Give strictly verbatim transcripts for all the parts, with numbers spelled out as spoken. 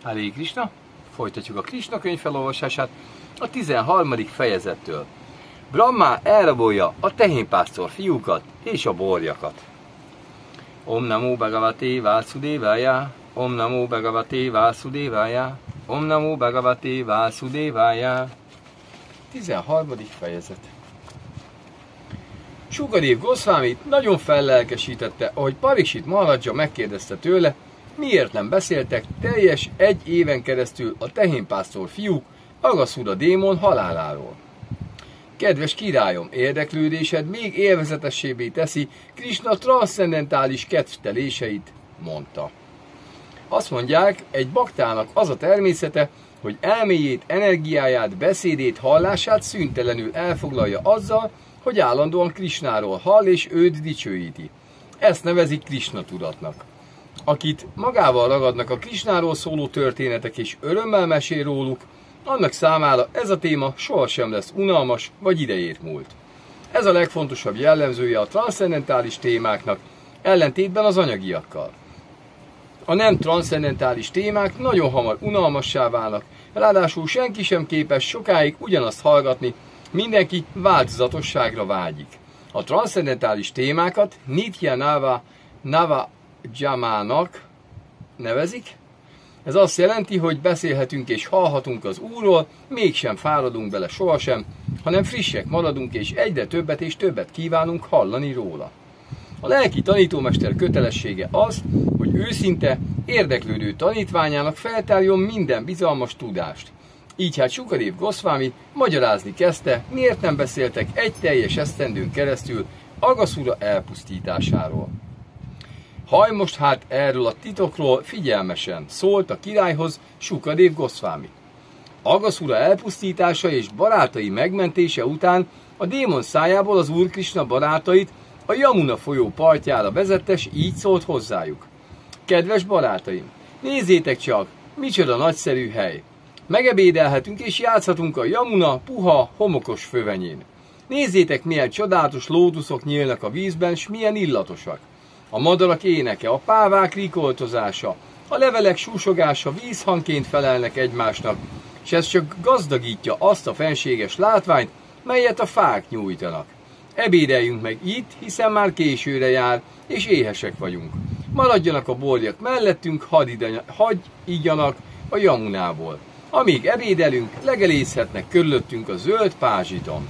Hare Krishna, folytatjuk a Krishna könyv felolvasását a tizenharmadik fejezettől. Brahma elrabolja a tehénpásztor fiúkat és a borjakat. Om Namo Bhagavate Vásudevaya, Om Namo Bhagavate Vásudevaya, Om Namo Bhagavate Vásudevaya. tizenharmadik fejezet. Sukadev Goszvámit nagyon fellelkesítette, ahogy Pariksit Maharaja megkérdezte tőle, miért nem beszéltek teljes egy éven keresztül a tehénpásztor fiúk Aghasura démon haláláról. Kedves királyom, érdeklődésed még élvezetessébbé teszi Krishna transzcendentális kedvteléseit, mondta. Azt mondják, egy baktának az a természete, hogy elméjét, energiáját, beszédét, hallását szüntelenül elfoglalja azzal, hogy állandóan Krishnáról hall és őt dicsőíti. Ezt nevezik Krishna tudatnak. Akit magával ragadnak a Krishnáról szóló történetek és örömmel mesél róluk, annak számára ez a téma sohasem lesz unalmas vagy idejét múlt. Ez a legfontosabb jellemzője a transzcendentális témáknak, ellentétben az anyagiakkal. A nem transzcendentális témák nagyon hamar unalmassá válnak, ráadásul senki sem képes sokáig ugyanazt hallgatni, mindenki változatosságra vágyik. A transzcendentális témákat Nitya Nava Nava Jamának nevezik. Ez azt jelenti, hogy beszélhetünk és hallhatunk az Úrról, mégsem fáradunk bele sohasem, hanem frissek maradunk és egyre többet és többet kívánunk hallani róla. A lelki tanítómester kötelessége az, hogy őszinte, érdeklődő tanítványának feltárjon minden bizalmas tudást. Így hát Sukadev Goszvámi magyarázni kezdte, miért nem beszéltek egy teljes esztendőn keresztül Aghasura elpusztításáról. Hallj most hát erről a titokról figyelmesen, szólt a királyhoz Sukadev Goszvámi. Aghasura elpusztítása és barátai megmentése után a démon szájából az Úr Krishna barátait a Jamuna folyó partjára vezette, s így szólt hozzájuk. Kedves barátaim, nézzétek csak, micsoda nagyszerű hely! Megebédelhetünk és játszhatunk a Jamuna puha, homokos fövenyén. Nézzétek, milyen csodálatos lótuszok nyílnak a vízben, s milyen illatosak. A madarak éneke, a pávák rikoltozása, a levelek súsogása vízhangként felelnek egymásnak, és ez csak gazdagítja azt a fenséges látványt, melyet a fák nyújtanak. Ebédeljünk meg itt, hiszen már későre jár, és éhesek vagyunk. Maradjanak a borjak mellettünk, hadd, idanya, hadd igyanak a Jamunából. Amíg ebédelünk, legelészhetnek körülöttünk a zöld pázsiton.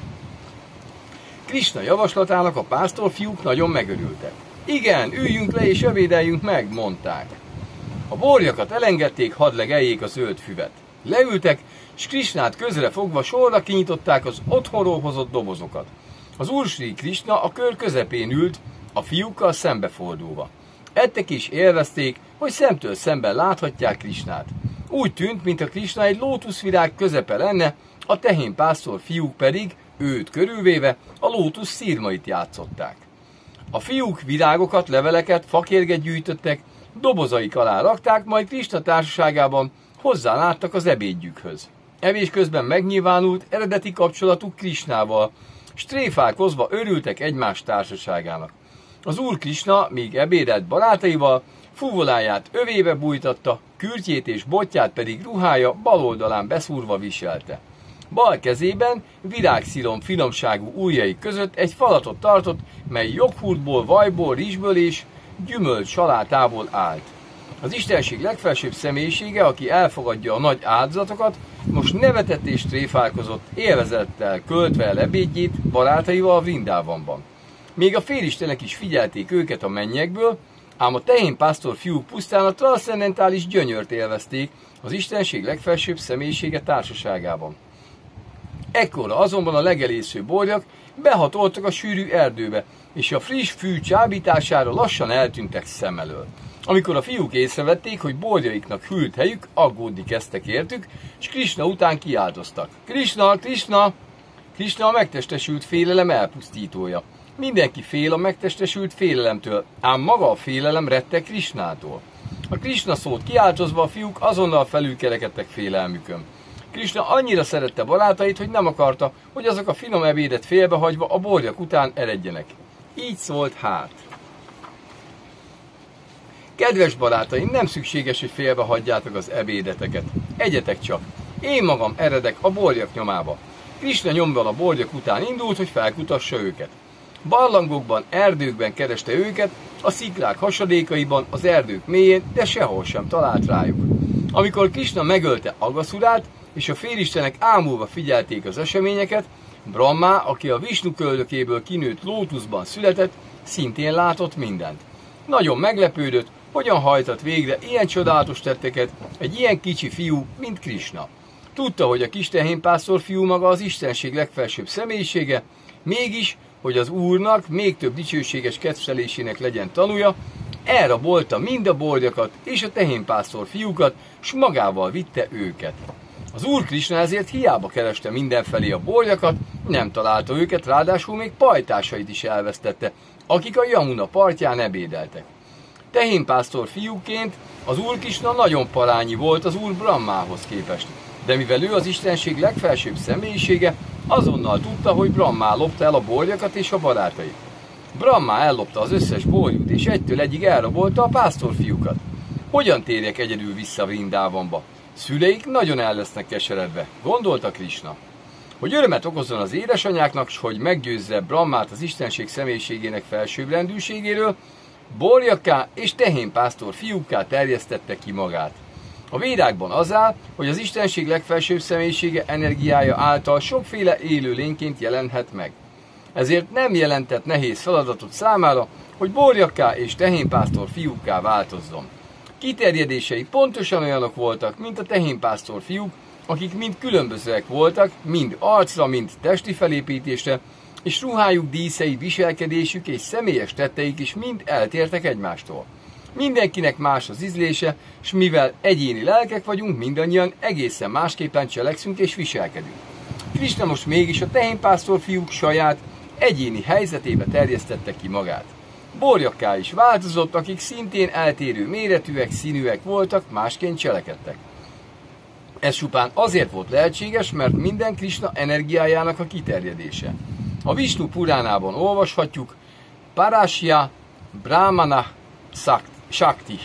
Krishna javaslatának a pásztorfiúk nagyon megörültek. Igen, üljünk le és ebédeljünk meg, mondták. A borjakat elengedték, hadd legeljék a zöld füvet. Leültek, s Krishnát közre fogva sorra kinyitották az otthonról hozott dobozokat. Az Úr Sri Krishna a kör közepén ült, a fiúkkal szembefordulva. Ettek és élvezték, hogy szemtől szemben láthatják Krishnát. Úgy tűnt, mintha Krishna egy lótuszvirág közepe lenne, a tehénpásztor fiúk pedig, őt körülvéve, a lótusz szirmait játszották. A fiúk virágokat, leveleket, fakérget gyűjtöttek, dobozaik alá rakták, majd Krishna társaságában hozzáláttak az ebédjükhöz. Evés közben megnyilvánult eredeti kapcsolatuk Krishnával, s tréfálkozva örültek egymás társaságának. Az Úr Krishna, míg ebédelt barátaival, fuvoláját övébe bújtatta, kürtjét és botját pedig ruhája bal oldalán beszúrva viselte. Bal kezében virágszilom finomságú ujjai között egy falatot tartott, mely joghurtból, vajból, rizsből és gyümölcs salátából állt. Az istenség legfelsőbb személyisége, aki elfogadja a nagy áldozatokat, most nevetett és tréfálkozott, élvezettel költve el ebédjét barátaival a Vrindávamban. Még a félistenek is figyelték őket a mennyekből, ám a tehénpásztor fiúk pusztán a transzcendentális gyönyört élvezték az istenség legfelsőbb személyisége társaságában. Ekkorra azonban a legelésző borjak behatoltak a sűrű erdőbe, és a friss fű csábítására lassan eltűntek szem elől. Amikor a fiúk észrevették, hogy borjaiknak hűlt helyük, aggódni kezdtek értük, és Krishna után kiáltoztak. Krishna, Krishna! Krishna a megtestesült félelem elpusztítója. Mindenki fél a megtestesült félelemtől, ám maga a félelem retteg Krishnától. A Krishna szót kiáltozva a fiúk azonnal felülkerekedtek félelmükön. Krishna annyira szerette barátait, hogy nem akarta, hogy azok a finom ebédet félbehagyva a borjak után eredjenek. Így szólt hát. Kedves barátaim, nem szükséges, hogy félbe hagyjátok az ebédeteket. Egyetek csak. Én magam eredek a borjak nyomába. Krisna nyomval a borjak után indult, hogy felkutassa őket. Barlangokban, erdőkben kereste őket, a sziklák hasadékaiban, az erdők mélyén, de sehol sem talált rájuk. Amikor Krisna megölte Agaszurát, és a félistenek ámulva figyelték az eseményeket, Brahma, aki a Visnu köldökéből kinőtt lótuszban született, szintén látott mindent. Nagyon meglepődött, hogyan hajtott végre ilyen csodálatos tetteket egy ilyen kicsi fiú, mint Krisna. Tudta, hogy a kis tehénpásztor fiú maga az istenség legfelsőbb személyisége, mégis, hogy az Úrnak még több dicsőséges kedvelésének legyen tanúja, elrabolta mind a borjakat és a tehénpásztor fiúkat, s magával vitte őket. Az Úr Krisna ezért hiába kereste mindenfelé a borjakat, nem találta őket, ráadásul még pajtásait is elvesztette, akik a Jamuna partján ebédeltek. Tehénpásztor fiúként az Úr Krisna nagyon parányi volt az Úr Brahmához képest, de mivel ő az istenség legfelsőbb személyisége, azonnal tudta, hogy Brahma lopta el a borjakat és a barátait. Brahma ellopta az összes borjút, és egytől egyig elrabolta a pásztorfiúkat. Hogyan térjek egyedül vissza Vrindávamba? Szüleik nagyon el lesznek keseredve, gondolta Krisna. Hogy örömet okozzon az édesanyáknak, s hogy meggyőzze Brahmát az istenség személyiségének felsőbbrendűségéről, borjakká és tehénpásztor fiúkká terjesztette ki magát. A védákban az áll, hogy az istenség legfelsőbb személyisége energiája által sokféle élő lényként jelenhet meg. Ezért nem jelentett nehéz feladatot számára, hogy borjakká és tehénpásztor fiúkká változzon. Kiterjedései pontosan olyanok voltak, mint a tehénpásztor fiúk, akik mind különbözőek voltak, mind arcra, mind testi felépítésre, és ruhájuk, díszei, viselkedésük és személyes tetteik is mind eltértek egymástól. Mindenkinek más az ízlése, s mivel egyéni lelkek vagyunk, mindannyian egészen másképpen cselekszünk és viselkedünk. Krisna most mégis a tehénpásztor fiúk saját, egyéni helyzetébe terjesztette ki magát. Borjakká is változott, akik szintén eltérő méretűek, színűek voltak, másként cselekedtek. Ez csupán azért volt lehetséges, mert minden Krisna energiájának a kiterjedése. A Visnu Puránában olvashatjuk, Parasya Brahmana Shakti.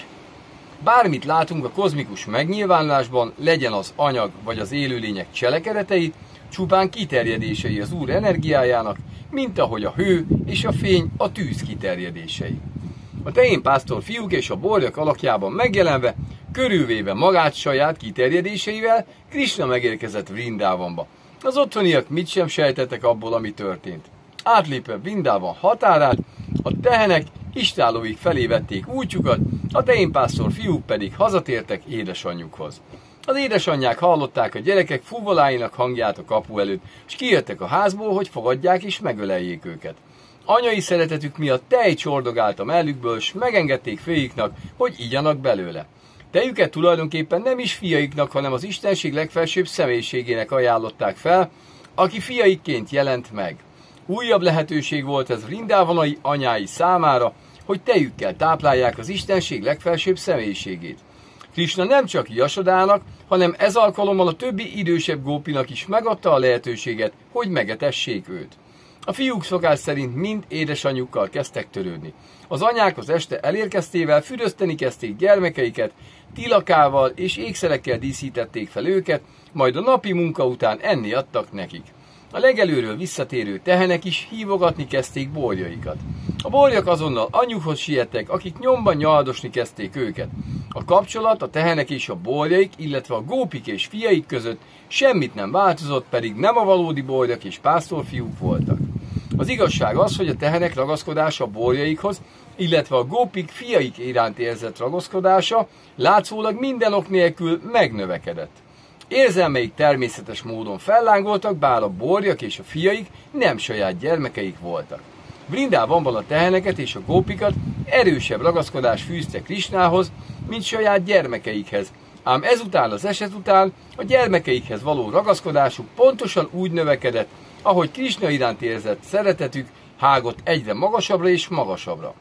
Bármit látunk a kozmikus megnyilvánulásban, legyen az anyag vagy az élőlények cselekedetei, csupán kiterjedései az Úr energiájának, mint ahogy a hő és a fény a tűz kiterjedései. A tehénpásztor fiúk és a borjak alakjában megjelenve, körülvéve magát saját kiterjedéseivel, Krisna megérkezett Vrindávamba. Az otthoniak mit sem sejtettek abból, ami történt. Átlépve Vrindávan határát, a tehenek istállóig felé vették útjukat, a tehénpásztor fiúk pedig hazatértek édesanyjukhoz. Az édesanyják hallották a gyerekek fuvoláinak hangját a kapu előtt, és kijöttek a házból, hogy fogadják és megöleljék őket. Anyai szeretetük miatt tej csordogált a mellükből, s megengedték főiknak, hogy igyanak belőle. Tejüket tulajdonképpen nem is fiaiknak, hanem az istenség legfelsőbb személyiségének ajánlották fel, aki fiaikként jelent meg. Újabb lehetőség volt ez vrindávonai anyái számára, hogy tejükkel táplálják az istenség legfelsőbb személyiségét. Krisna nem csak Jasodának, hanem ez alkalommal a többi idősebb gópinak is megadta a lehetőséget, hogy megetessék őt. A fiúk szokás szerint mind édesanyjukkal kezdtek törődni. Az anyák az este elérkeztével fürözteni kezdték gyermekeiket, tilakával és ékszerekkel díszítették fel őket, majd a napi munka után enni adtak nekik. A legelőről visszatérő tehenek is hívogatni kezdték borjaikat. A borjak azonnal anyjukhoz siettek, akik nyomban nyaldosni kezdték őket. A kapcsolat a tehenek és a borjaik, illetve a gópik és fiaik között semmit nem változott, pedig nem a valódi borjak és pásztorfiúk voltak. Az igazság az, hogy a tehenek ragaszkodása a borjaikhoz, illetve a gópik fiaik iránt érzett ragaszkodása látszólag minden ok nélkül megnövekedett. Érzelmeik természetes módon fellángoltak, bár a borjak és a fiaik nem saját gyermekeik voltak. Vrindávonban a teheneket és a gópikat erősebb ragaszkodás fűzte Krisnához, mint saját gyermekeikhez, ám ezután az eset után a gyermekeikhez való ragaszkodásuk pontosan úgy növekedett, ahogy Krisna iránt érzett szeretetük hágott egyre magasabbra és magasabbra.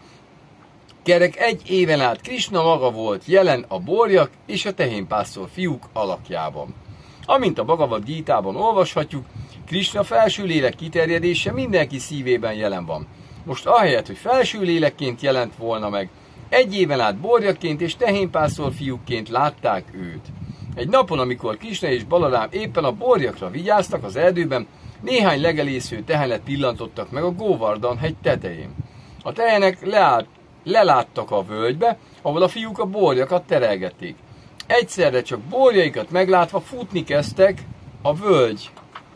Kerek egy éven át Krisna maga volt jelen a borjak és a tehénpásztor fiúk alakjában. Amint a Bhagavad Gítában olvashatjuk, Krisna felső lélek kiterjedése mindenki szívében jelen van. Most ahelyett, hogy felső lélekként jelent volna meg, Egy éven át borjaként és tehénpásztor fiúkként látták őt. Egy napon, amikor Krisna és Balarám éppen a borjakra vigyáztak az erdőben, néhány legelésző tehenet pillantottak meg a Govardhan hegy tetején. A tehenek leállt, leláttak a völgybe, ahol a fiúk a borjakat terelgették. Egyszerre csak borjaikat meglátva futni kezdtek a völgy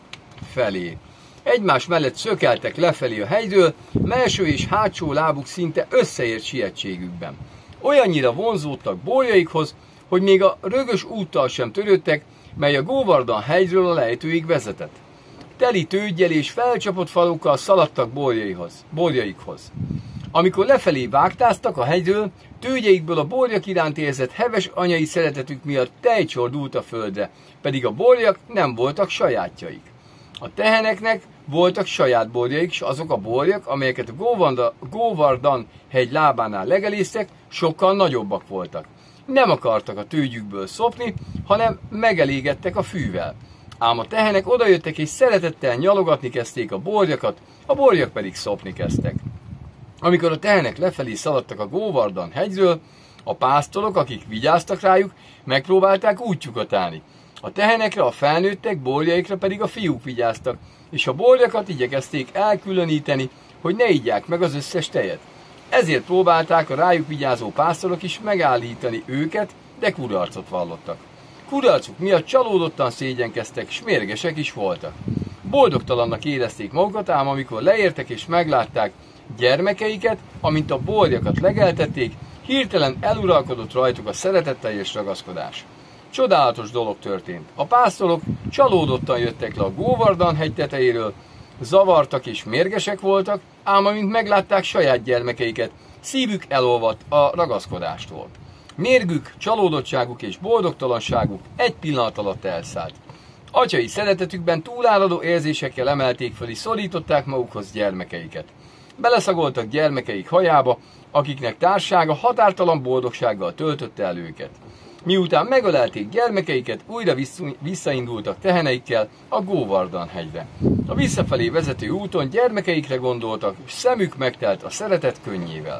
felé. Egymás mellett szökeltek lefelé a hegyről, melső és hátsó lábuk szinte összeért sietségükben. Olyannyira vonzódtak borjaikhoz, hogy még a rögös úttal sem törődtek, mely a Govardhan hegyről a lejtőig vezetett. Teli tőggyel és felcsapott falukkal szaladtak borjaihoz, borjaikhoz. Amikor lefelé vágtáztak a hegyről, tőgyeikből a borjak iránt érzett heves anyai szeretetük miatt tej csordult a földre, pedig a borjak nem voltak sajátjaik. A teheneknek voltak saját borjaik, és azok a borjak, amelyeket a Govardhan hegy lábánál legelésztek, sokkal nagyobbak voltak. Nem akartak a tőgyükből szopni, hanem megelégettek a fűvel. Ám a tehenek odajöttek és szeretettel nyalogatni kezdték a borjakat, a borjak pedig szopni kezdtek. Amikor a tehenek lefelé szaladtak a Govardhan hegyről, a pásztorok, akik vigyáztak rájuk, megpróbálták útjukat állni. A tehenekre a felnőttek, borjaikra pedig a fiúk vigyáztak, és a borjakat igyekezték elkülöníteni, hogy ne igyják meg az összes tejet. Ezért próbálták a rájuk vigyázó pásztorok is megállítani őket, de kudarcot vallottak. Kudarcuk miatt csalódottan szégyenkeztek, s mérgesek is voltak. Boldogtalannak érezték magukat, ám amikor leértek és meglátták gyermekeiket, amint a borjakat legeltették, hirtelen eluralkodott rajtuk a szeretetteljes ragaszkodás. Csodálatos dolog történt. A pásztorok csalódottan jöttek le a Govardhan hegy tetejéről, zavartak és mérgesek voltak, ám amint meglátták saját gyermekeiket, szívük elolvadt a ragaszkodástól. Mérgük, csalódottságuk és boldogtalanságuk egy pillanat alatt elszállt. Atyai szeretetükben túláradó érzésekkel emelték föl és szorították magukhoz gyermekeiket. Beleszagoltak gyermekeik hajába, akiknek társága határtalan boldogsággal töltötte el őket. Miután megölelték gyermekeiket, újra visszaindultak teheneikkel a Govardhan hegyre. A visszafelé vezető úton gyermekeikre gondoltak, és szemük megtelt a szeretet könnyével.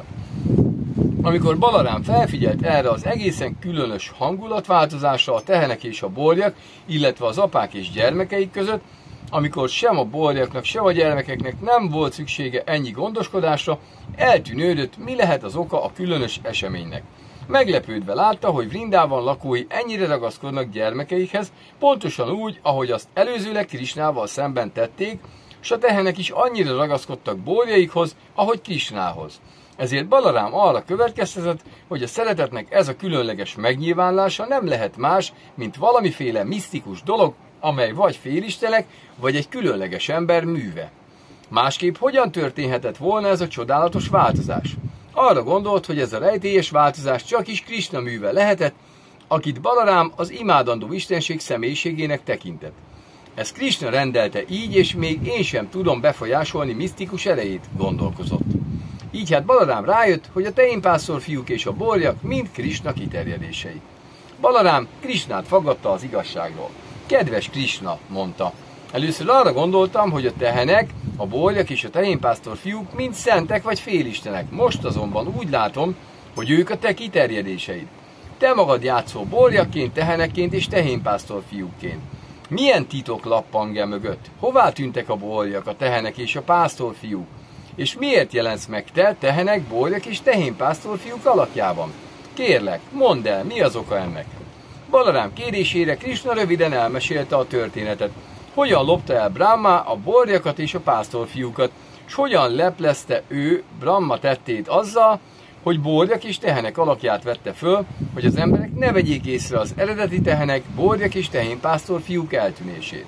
Amikor Balarám felfigyelt erre az egészen különös hangulatváltozásra a tehenek és a borjak, illetve az apák és gyermekeik között, amikor sem a borjaknak, sem a gyermekeknek nem volt szüksége ennyi gondoskodásra, eltűnődött, mi lehet az oka a különös eseménynek. Meglepődve látta, hogy Vrindában lakói ennyire ragaszkodnak gyermekeikhez, pontosan úgy, ahogy azt előzőleg Krisnával szemben tették, s a tehenek is annyira ragaszkodtak borjaikhoz, ahogy Krisnához. Ezért Balarám arra következtetett, hogy a szeretetnek ez a különleges megnyilvánulása nem lehet más, mint valamiféle misztikus dolog, amely vagy félistenek, vagy egy különleges ember műve. Másképp hogyan történhetett volna ez a csodálatos változás? Arra gondolt, hogy ez a rejtélyes változás csak is Krisna műve lehetett, akit Balarám az imádandó istenség személyiségének tekintett. Ez Krisna rendelte így, és még én sem tudom befolyásolni misztikus erejét, gondolkozott. Így hát Balarám rájött, hogy a tehénpásztor fiúk és a borjak mind Krisna kiterjedései. Balarám Krisnát faggatta az igazságról. Kedves Krisna, mondta, először arra gondoltam, hogy a tehenek, a borjak és a tehénpásztor fiúk mind szentek vagy félistenek. Most azonban úgy látom, hogy ők a te kiterjedéseid. Te magad játszol borjakként, tehenekként és tehénpásztor fiúkként. Milyen titok lappang e mögött? Hová tűntek a borjak, a tehenek és a pásztorfiúk? És miért jelensz meg te, tehenek, borjak és tehénpásztor fiúk alakjában? Kérlek, mondd el, mi az oka ennek? Balarám kérésére Krisna röviden elmesélte a történetet. Hogyan lopta el Brahma a borjakat és a pásztorfiúkat, és hogyan leplezte ő Brahma tettét azzal, hogy borjak és tehenek alakját vette föl, hogy az emberek ne vegyék észre az eredeti tehenek, borjak és tehénpásztor fiúk eltűnését.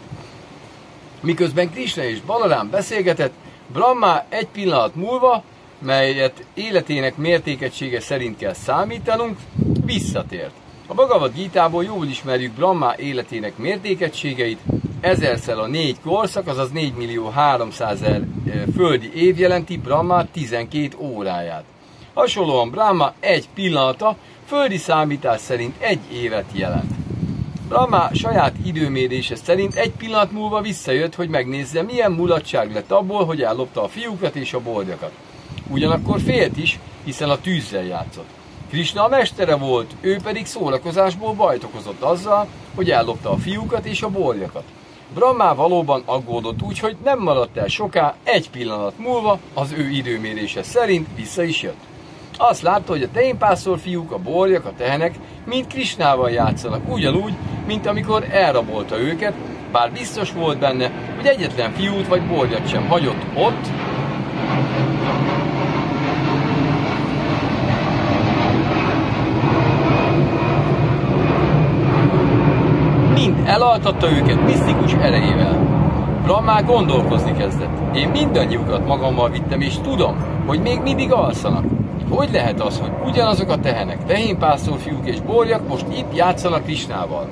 Miközben Krisna és Balarám beszélgetett, Brahma egy pillanat múlva, melyet életének mértékegysége szerint kell számítanunk, visszatért. A Bhagavad Gítából jól ismerjük Brahma életének mértékegységeit, ezerszer a négy korszak, azaz négymillió-háromszázezer földi év jelenti Brahma tizenkét óráját. Hasonlóan Brahma egy pillanata földi számítás szerint egy évet jelent. Brahma saját időmérése szerint egy pillanat múlva visszajött, hogy megnézze, milyen mulatság lett abból, hogy ellopta a fiúkat és a borjakat. Ugyanakkor félt is, hiszen a tűzzel játszott. Krisna a mestere volt, ő pedig szórakozásból bajt okozott azzal, hogy ellopta a fiúkat és a borjakat. Brahma valóban aggódott úgy, hogy nem maradt el soká, egy pillanat múlva az ő időmérése szerint vissza is jött. Azt látta, hogy a tehénpásztor fiúk, a borjak, a tehenek mind Krisnával játszanak, ugyanúgy, mint amikor elrabolta őket, bár biztos volt benne, hogy egyetlen fiút vagy borjat sem hagyott ott, mind elaltatta őket misztikus erejével. Brahma gondolkozni kezdett. Én mindannyiukat magammal vittem, és tudom, hogy még mindig alszanak. Hogy lehet az, hogy ugyanazok a tehenek, tehénpásztorfiúk és borjak most itt játszanak Krisnával?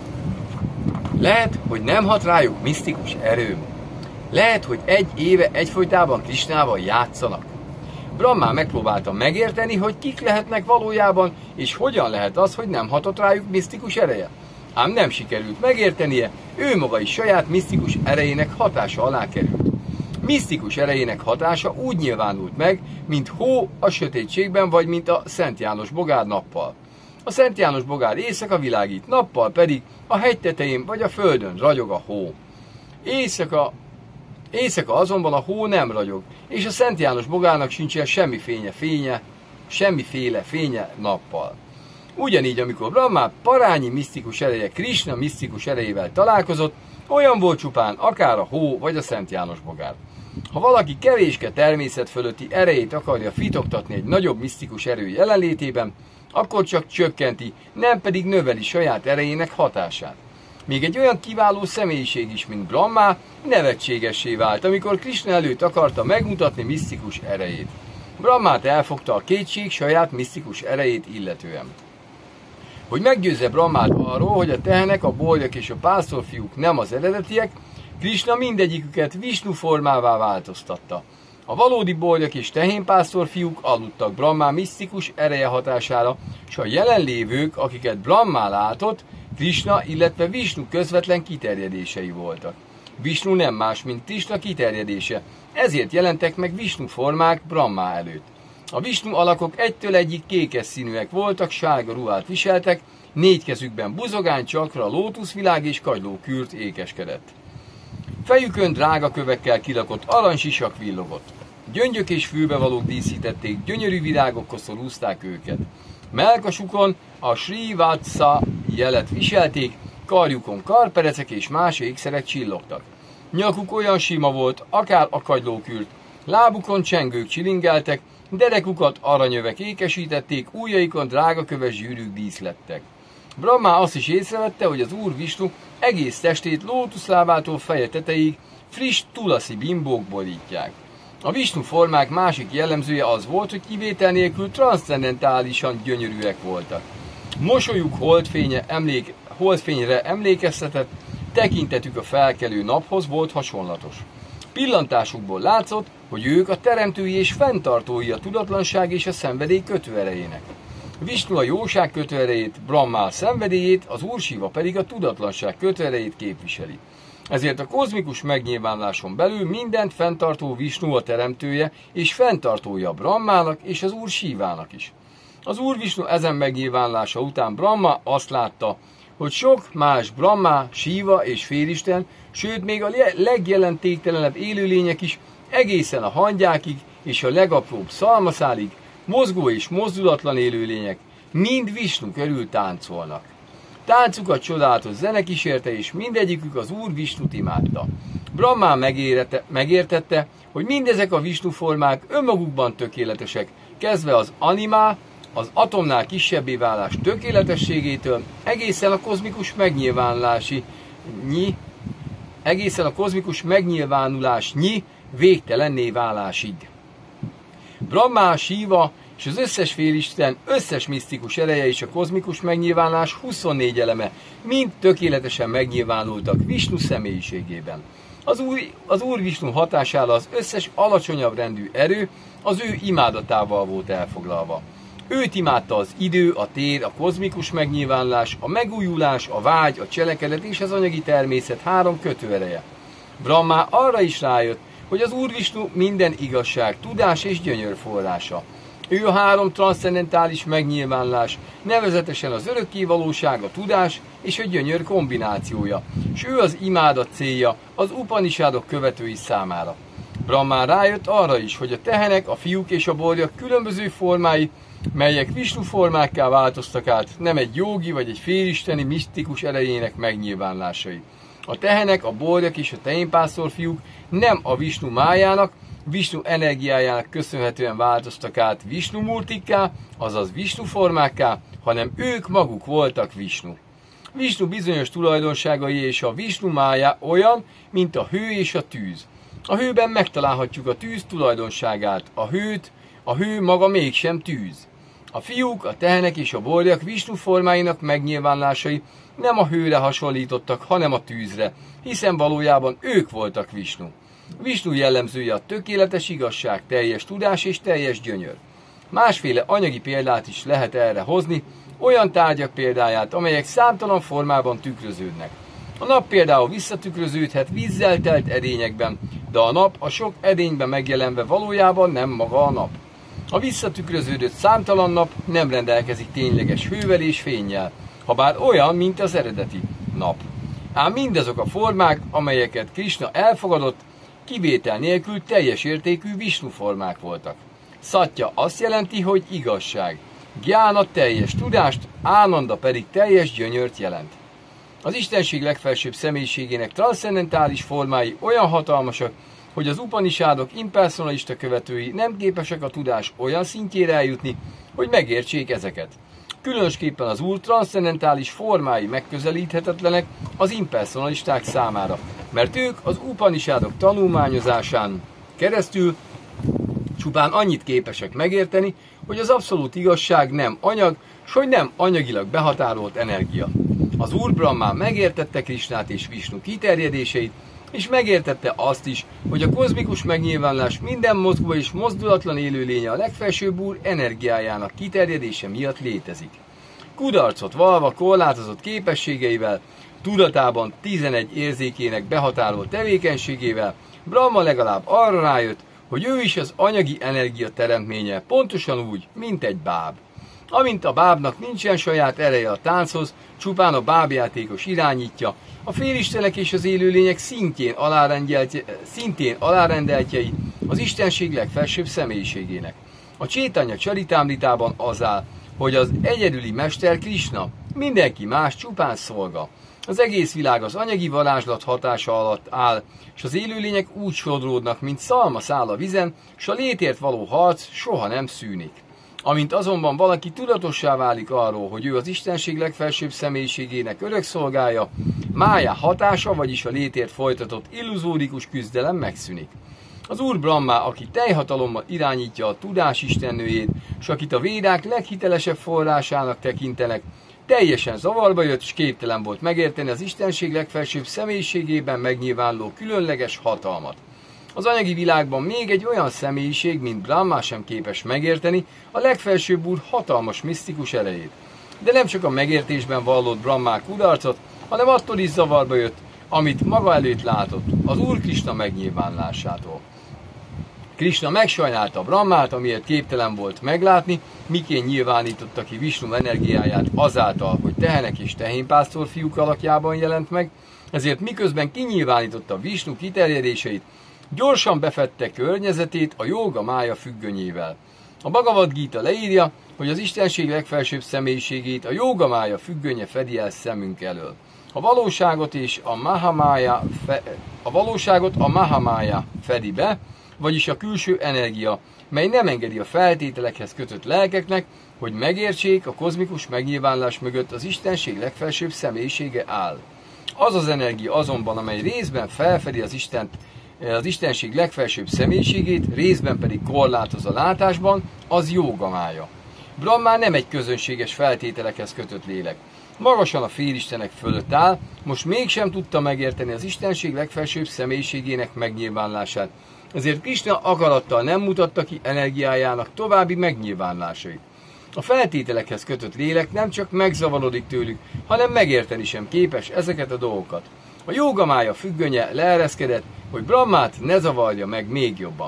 Lehet, hogy nem hat rájuk misztikus erőm. Lehet, hogy egy éve egyfolytában Krisnával játszanak. Brahma megpróbálta megérteni, hogy kik lehetnek valójában, és hogyan lehet az, hogy nem hatott rájuk misztikus ereje. Ám nem sikerült megértenie, ő maga is saját misztikus erejének hatása alá került. Misztikus erejének hatása úgy nyilvánult meg, mint hó a sötétségben, vagy mint a Szent János bogár nappal. A Szent János bogár éjszaka világít, nappal pedig a hegy tetején vagy a földön ragyog a hó. Éjszaka, éjszaka azonban a hó nem ragyog, és a Szent János bogárnak sincsen semmi fénye, fénye, semmiféle fénye nappal. Ugyanígy, amikor Brahma parányi misztikus ereje Krisna misztikus erejével találkozott, olyan volt csupán akár a hó vagy a Szent János bogár. Ha valaki kevéske természet fölötti erejét akarja fitoktatni egy nagyobb misztikus erő jelenlétében, akkor csak csökkenti, nem pedig növeli saját erejének hatását. Még egy olyan kiváló személyiség is, mint Brahma, nevetségessé vált, amikor Krisna előtt akarta megmutatni misztikus erejét. Brahmát elfogta a kétség saját misztikus erejét illetően. Hogy meggyőzze Brahmát arról, hogy a tehenek, a borjak és a pásztorfiúk nem az eredetiek, Krisna mindegyiküket Visnu formává változtatta. A valódi borjak és tehénpásztorfiúk aludtak Brahma misztikus ereje hatására, és a jelenlévők, akiket Brahma látott, Krisna, illetve Visnu közvetlen kiterjedései voltak. Visnu nem más, mint Krisna kiterjedése, ezért jelentek meg Visnu formák Brahma előtt. A Visnu alakok egytől egyig kékes színűek voltak, sárga ruhát viseltek, négy kezükben buzogány, csakra, lótuszvilág és kagylókürt ékeskedett. Fejükön drága kövekkel kilakott aranysisak villogott. Gyöngyök és fülbevalók díszítették, gyönyörű virágokkal szorúzták őket. Melkasukon a Srivatsa jelet viselték, karjukon karperecek és más ékszerek csillogtak. Nyakuk olyan sima volt, akár a kagylókürt, lábukon csengők csilingeltek, derekukat aranyövek ékesítették, ujjaikon drágaköves zsűrűk díszlettek. Brahma azt is észrevette, hogy az Úr Visnu egész testét lótuszlábától feje tetejéig friss tulasi bimbók borítják. A Visnu formák másik jellemzője az volt, hogy kivétel nélkül transzcendentálisan gyönyörűek voltak. Mosolyuk holdfénye emlék, holdfényre emlékeztetett, tekintetük a felkelő naphoz volt hasonlatos. Pillantásukból látszott, hogy ők a teremtői és fenntartói a tudatlanság és a szenvedély kötőerejének. Visnu a jóság kötőerejét, Brahma a szenvedélyét, az Úr Siva pedig a tudatlanság kötőerejét képviseli. Ezért a kozmikus megnyilvánuláson belül mindent fenntartó Visnu a teremtője és fenntartója Brahmának és az Úr Sivának is. Az Úr Visnu ezen megnyilvánulása után Brahma azt látta, hogy sok más Brahma, Siva és félisten, sőt még a legjelentéktelenebb élőlények is egészen a hangyákig és a legapróbb szalmaszálig, mozgó és mozdulatlan élőlények mind Visnu körül táncolnak. Táncukat csodálatos zene kísérte, és mindegyikük az Úr Visnut imádta. Brahma megérte, megértette, hogy mindezek a Visnu formák önmagukban tökéletesek, kezdve az animá, az atomnál kisebbé válás tökéletességétől egészen a kozmikus megnyilvánulási nyi, egészen a kozmikus megnyilvánulás nyi végtelenné válásig. Brahma, Siva és az összes félisten, összes misztikus ereje és a kozmikus megnyilvánulás huszonnégy eleme mind tökéletesen megnyilvánultak Visnu személyiségében. Az Úr, az Úr Visnu hatására az összes alacsonyabb rendű erő az ő imádatával volt elfoglalva. Őt imádta az idő, a tér, a kozmikus megnyilvánulás, a megújulás, a vágy, a cselekedet és az anyagi természet három kötőereje. Brahma arra is rájött, hogy az Úr Visnu minden igazság, tudás és gyönyör forrása. Ő a három transzcendentális megnyilvánulás, nevezetesen az örökké valóság, a tudás és a gyönyör kombinációja, és ő az imádat célja az Upanishadok követői számára. Brahmán rájött arra is, hogy a tehenek, a fiúk és a borjak különböző formái, melyek Visnu formákká változtak át, nem egy jógi vagy egy félisteni misztikus erejének megnyilvánulásai. A tehenek, a borjak és a tehénpásztor fiúk nem a Visnu májának, Visnu energiájának köszönhetően változtak át Visnu multikká, azaz Visnu formákká, hanem ők maguk voltak Visnu. Visnu bizonyos tulajdonságai és a Visnu mája olyan, mint a hő és a tűz. A hőben megtalálhatjuk a tűz tulajdonságát, a hőt, a hő maga mégsem tűz. A fiúk, a tehenek és a borjak Visnu formáinak megnyilvánulásai nem a hőre hasonlítottak, hanem a tűzre, hiszen valójában ők voltak Visnu. Visnu jellemzője a tökéletes igazság, teljes tudás és teljes gyönyör. Másféle anyagi példát is lehet erre hozni, olyan tárgyak példáját, amelyek számtalan formában tükröződnek. A nap például visszatükröződhet vízzel telt edényekben, de a nap a sok edényben megjelenve valójában nem maga a nap. A visszatükröződött számtalan nap nem rendelkezik tényleges hővel és fénnyel, habár olyan, mint az eredeti nap. Ám mindazok a formák, amelyeket Krishna elfogadott, kivétel nélkül teljes értékű Visnu formák voltak. Szatya azt jelenti, hogy igazság, Gyána teljes tudást, Ánanda pedig teljes gyönyört jelent. Az Istenség legfelsőbb személyiségének transzcendentális formái olyan hatalmasak, hogy az Upanishadok impersonalista követői nem képesek a tudás olyan szintjére eljutni, hogy megértsék ezeket. Különösképpen az Úr transzcendentális formái megközelíthetetlenek az impersonalisták számára, mert ők az Upanishadok tanulmányozásán keresztül csupán annyit képesek megérteni, hogy az abszolút igazság nem anyag, s hogy nem anyagilag behatárolt energia. Az Úr Brahmán megértette Krisnát és Visnu kiterjedéseit, és megértette azt is, hogy a kozmikus megnyilvánulás minden mozgó és mozdulatlan élőlénye a legfelsőbb Úr energiájának kiterjedése miatt létezik. Kudarcot vallva korlátozott képességeivel, tudatában tizenegy érzékének behatárolt tevékenységével, Brahma legalább arra rájött, hogy ő is az anyagi energia teremtménye, pontosan úgy, mint egy báb. Amint a bábnak nincsen saját ereje a tánchoz, csupán a bábjátékos irányítja, a félistenek és az élőlények szintén, szintén alárendeltjei az Istenség legfelsőbb személyiségének. A Csétanya Csaritámritában az áll, hogy az egyedüli mester Krishna, mindenki más csupán szolga. Az egész világ az anyagi varázslat hatása alatt áll, és az élőlények úgy sodródnak, mint szalma száll a vizen, s a létért való harc soha nem szűnik. Amint azonban valaki tudatossá válik arról, hogy ő az Istenség legfelsőbb személyiségének örökszolgája, mája hatása, vagyis a létért folytatott illuzórikus küzdelem megszűnik. Az Úr Brahma, aki teljhatalommal irányítja a tudás istennőjét, s akit a védák leghitelesebb forrásának tekintenek, teljesen zavarba jött, és képtelen volt megérteni az Istenség legfelsőbb személyiségében megnyilvánuló különleges hatalmat. Az anyagi világban még egy olyan személyiség, mint Brahma sem képes megérteni a legfelsőbb Úr hatalmas misztikus erejét. De nem csak a megértésben vallott Brahmák kudarcot, hanem attól is zavarba jött, amit maga előtt látott, az Úr Krishna megnyilvánulásától. Krishna megsajnálta Brahmát, amiért képtelen volt meglátni, miként nyilvánította ki Visnu energiáját azáltal, hogy tehenek és tehénpásztor fiúk alakjában jelent meg, ezért miközben kinyilvánította Visnu kiterjedéseit, gyorsan befette környezetét a jóga mája függönyével. A Bhagavad Gita leírja, hogy az Istenség legfelsőbb személyiségét a jóga mája függönye fedi el szemünk elől. A valóságot és a Mahamája fe, a valóságot a Mahamája fedi be, vagyis a külső energia, mely nem engedi a feltételekhez kötött lelkeknek, hogy megértsék, a kozmikus megnyilvánulás mögött az Istenség legfelsőbb személyisége áll. Az az energia azonban, amely részben felfedi az Istent, az Istenség legfelsőbb személyiségét, részben pedig korlátoz a látásban, az jóga mája. Brahma nem egy közönséges feltételekhez kötött lélek. Magasan a félistenek fölött áll, most mégsem tudta megérteni az Istenség legfelsőbb személyiségének megnyilvánulását. Ezért Krishna akarattal nem mutatta ki energiájának további megnyilvánulásait. A feltételekhez kötött lélek nem csak megzavarodik tőlük, hanem megérteni sem képes ezeket a dolgokat. A jóga mája függönye leereszkedett, hogy Brahmát ne zavarja meg még jobban.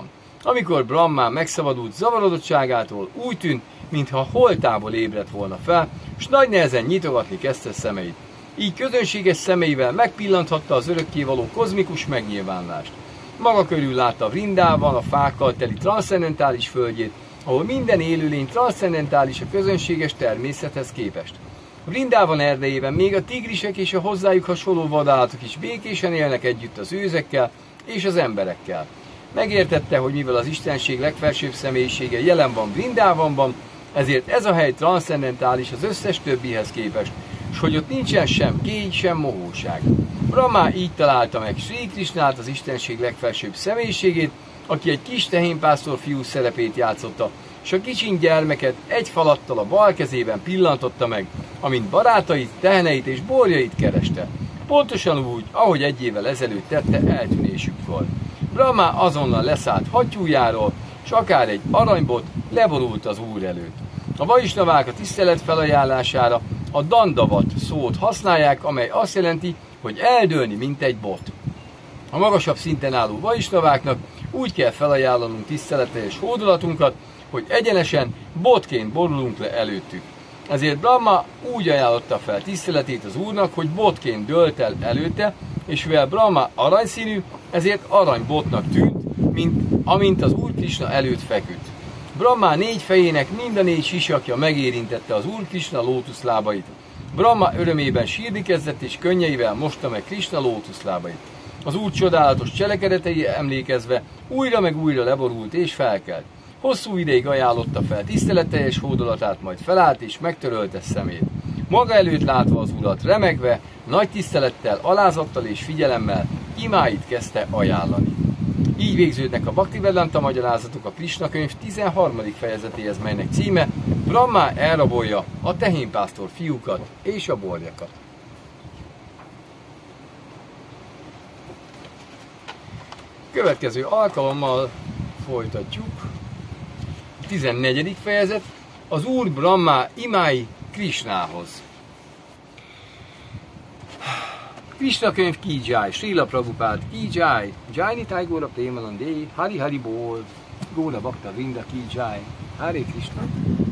Amikor Brahma megszabadult zavarodottságától, úgy tűnt, mintha holtából ébredt volna fel, s nagy nehezen nyitogatni kezdte szemeit. Így közönséges szemeivel megpillanthatta az örökkévaló kozmikus megnyilvánulást. Maga körül látta Vrindában a fákkal teli transzcendentális földjét, ahol minden élőlény transzcendentális a közönséges természethez képest. Vrindában erdejében még a tigrisek és a hozzájuk hasonló vadállatok is békésen élnek együtt az őzekkel és az emberekkel. Megértette, hogy mivel az istenség legfelsőbb személyisége jelen van Vrindávonban, ezért ez a hely transzcendentális az összes többihez képest, s hogy ott nincsen sem kény, sem mohóság. Brahma így találta meg Sri Krishnát, az istenség legfelsőbb személyiségét, aki egy kis tehénpásztor fiú szerepét játszotta, s a kicsin gyermeket egy falattal a bal kezében pillantotta meg, amint barátait, teheneit és borjait kereste. Pontosan úgy, ahogy egy évvel ezelőtt tette eltűnésükkor. Brahma azonnal leszállt hattyújáról, s akár egy aranybot leborult az úr előtt. A vajisnavák a tisztelet felajánlására a dandavat szót használják, amely azt jelenti, hogy eldőlni, mint egy bot. A magasabb szinten álló vajisnaváknak úgy kell felajánlanunk tiszteletes hódolatunkat, hogy egyenesen botként borulunk le előttük. Ezért Brahma úgy ajánlotta fel tiszteletét az úrnak, hogy botként dőlt el előtte, és mivel Brahma aranyszínű, ezért aranybotnak tűnt, mint amint az Úr Krisna előtt feküdt. Brahma négy fejének mind a négy sisakja megérintette az Úr Krisna lótuszlábait. Brahma örömében sírni kezdett, és könnyeivel mosta meg Krisna lótuszlábait. Az Úr csodálatos cselekedetei emlékezve újra meg újra leborult és felkelt. Hosszú ideig ajánlotta fel tiszteletteljes hódolatát, majd felállt és megtörölte szemét. Maga előtt látva az Urat remegve, nagy tisztelettel, alázattal és figyelemmel imáit kezdte ajánlani. Így végződnek a Bhaktivedanta magyarázatok a Krisna könyv tizenharmadik fejezetéhez, melynek címe Brahma elrabolja a tehénpásztor fiúkat és a borjakat. Következő alkalommal folytatjuk. tizennegyedik fejezet. Az Úr Brahma imái Krisnához. Krishna könyv ki jai, Srila Prabhupád ki jai, Jai Nitai Góra Prémanandé, Hari Hari Bol, Góra Bhakta Vrinda ki jai, Hare Krishna.